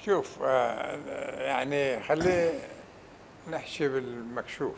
شوف، يعني خليه نحكي بالمكشوف.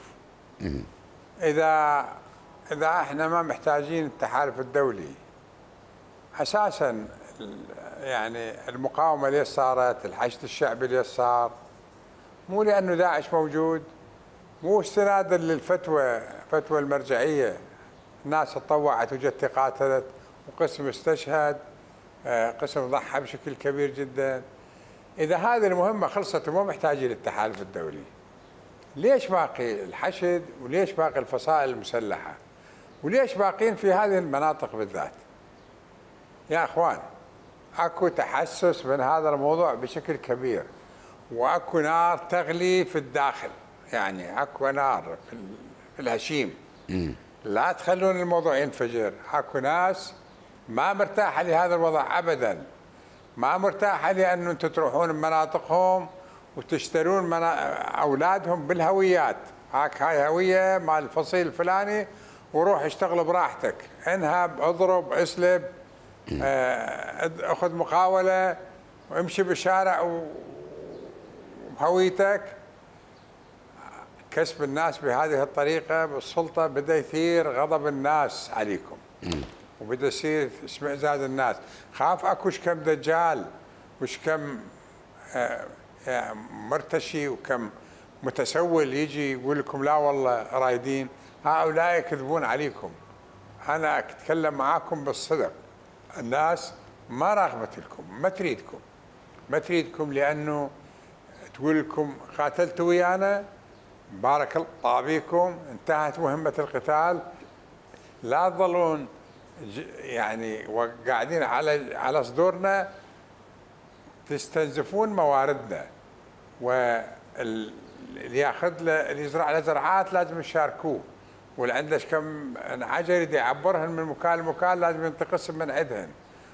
إذا احنا ما محتاجين التحالف الدولي أساسا، يعني المقاومة اللي صارت، الحشد الشعبي اللي صار، مو لأنه داعش موجود، مو استنادا للفتوى، فتوى المرجعية، الناس تطوعت وجت قاتلت وقسم استشهد، قسم ضحى بشكل كبير جدا. إذا هذه المهمة خلصت وما محتاجين للتحالف الدولي، ليش باقي الحشد وليش باقي الفصائل المسلحة وليش باقين في هذه المناطق بالذات؟ يا أخوان، أكو تحسس من هذا الموضوع بشكل كبير، وأكو نار تغلي في الداخل، يعني أكو نار في الهشيم. لا تخلون الموضوع ينفجر. أكو ناس ما مرتاحة لهذا الوضع أبدا، ما مرتاحة لأنه أنتم تروحون مناطقهم وتشترون أولادهم بالهويات. هاي هوية مال الفصيل الفلاني وروح اشتغل براحتك، انهب، اضرب، اسلب، اخذ مقاولة وامشي بالشارع وهويتك. كسب الناس بهذه الطريقة بالسلطة بدأ يثير غضب الناس عليكم، وبدأ يصير اشمئزاز الناس. خاف اكو كم دجال وش كم مرتشي وكم متسول يجي يقول لكم لا والله رايدين. هؤلاء يكذبون عليكم. انا اتكلم معاكم بالصدق، الناس ما راغبت لكم، ما تريدكم لانه تقول لكم قاتلتوا ويانا، بارك الله بكم، انتهت مهمة القتال، لا تظلون يعني قاعدين على صدورنا تستنزفون مواردنا. واللي ياخذ له، اللي يزرع له زرعات لازم يشاركوه، واللي عنده كم حاجه يريد يعبرهن من مكان لمكان لازم ينتقص من عندهن،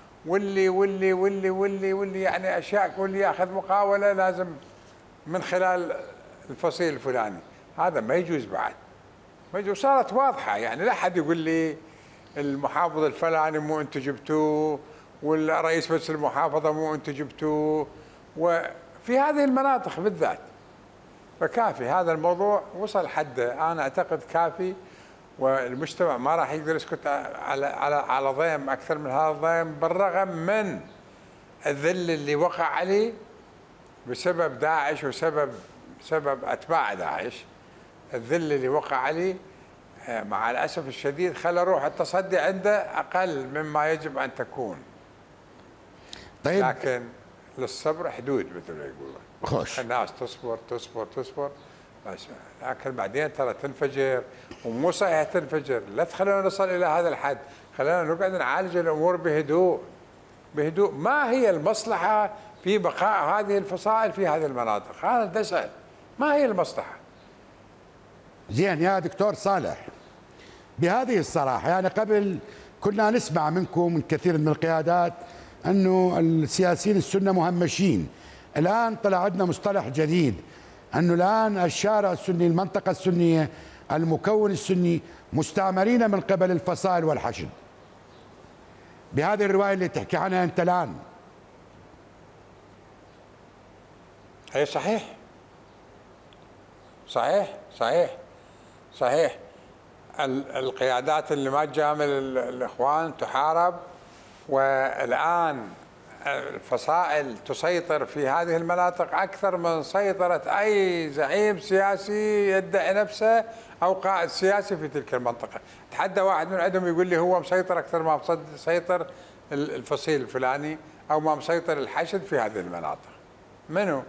واللي يعني اشياء، واللي ياخذ مقاوله لازم من خلال الفصيل الفلاني. هذا ما يجوز بعد، ما يجوز. صارت واضحه، يعني لا حد يقول لي المحافظ الفلاني مو انتم جبتوه، والرئيس مجلس المحافظه مو انتم جبتوه، وفي هذه المناطق بالذات. فكافي هذا الموضوع، وصل حده، انا اعتقد كافي، والمجتمع ما راح يقدر يسكت على ضيم اكثر من هذا الضيم، بالرغم من الذل اللي وقع عليه بسبب داعش وسبب اتباع داعش. الذل اللي وقع عليه مع الاسف الشديد خلى روح التصدي عنده اقل مما يجب ان تكون. طيب، لكن للصبر حدود مثل ما يقولون. خوش. الناس تصبر تصبر تصبر بس، لكن بعدين ترى تنفجر، ومو صحيح تنفجر. لا تخلونا نصل الى هذا الحد، خلينا نقعد نعالج الامور بهدوء. ما هي المصلحه في بقاء هذه الفصائل في هذه المناطق؟ هذا نسأل، ما هي المصلحه؟ زين يا دكتور صالح، بهذه الصراحه يعني قبل كنا نسمع منكم من كثير من القيادات انه السياسيين السنه مهمشين. الان طلع عندنا مصطلح جديد، انه الان الشارع السني، المنطقه السنيه، المكون السني مستعمرين من قبل الفصائل والحشد. بهذه الروايه اللي تحكي عنها انت الان. هي صحيح صحيح صحيح صحيح. القيادات اللي ما تجامل الاخوان تحارب، والان الفصائل تسيطر في هذه المناطق اكثر من سيطره اي زعيم سياسي يدعي نفسه او قائد سياسي في تلك المنطقه. تحدى واحد من عندهم يقول لي هو مسيطر اكثر ما مسيطر الفصيل الفلاني او ما مسيطر الحشد في هذه المناطق. منو؟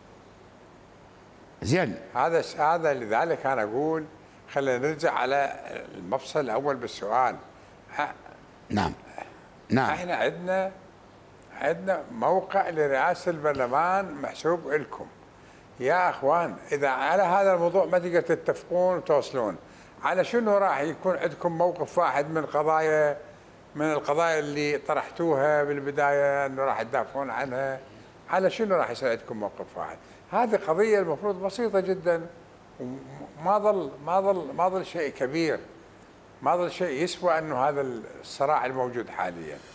زين، هذا لذلك انا اقول خلينا نرجع على المفصل الاول بالسؤال. نعم احنا عندنا موقع لرئاسه البرلمان محسوب لكم يا اخوان. اذا على هذا الموضوع ما تقدر تتفقون وتوصلون، على شنو راح يكون عندكم موقف واحد من القضايا اللي طرحتوها بالبدايه انه راح تدافعون عنها؟ على شنو راح يصير عندكم موقف واحد؟ هذه قضيه المفروض بسيطه جدا، ما ظل شيء كبير، ما ظل شيء يسوى انه هذا الصراع الموجود حاليا.